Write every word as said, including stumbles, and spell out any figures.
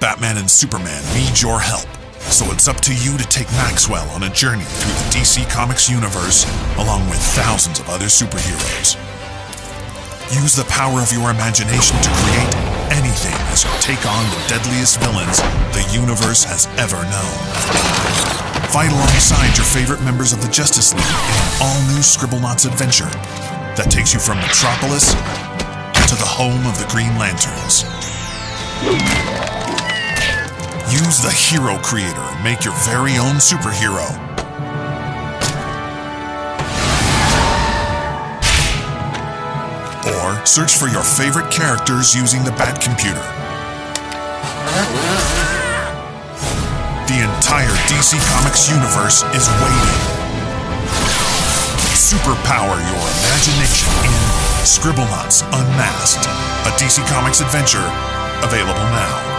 Batman and Superman need your help, so it's up to you to take Maxwell on a journey through the D C Comics universe, along with thousands of other superheroes. Use the power of your imagination to create anything as you take on the deadliest villains the universe has ever known. Fight alongside your favorite members of the Justice League in an all-new Scribblenauts adventure that takes you from Metropolis to the home of the Green Lanterns. Use the Hero Creator and make your very own superhero. Or search for your favorite characters using the Bat Computer. The entire D C Comics universe is waiting. Superpower your imagination in Scribblenauts Unmasked, a D C Comics adventure available now.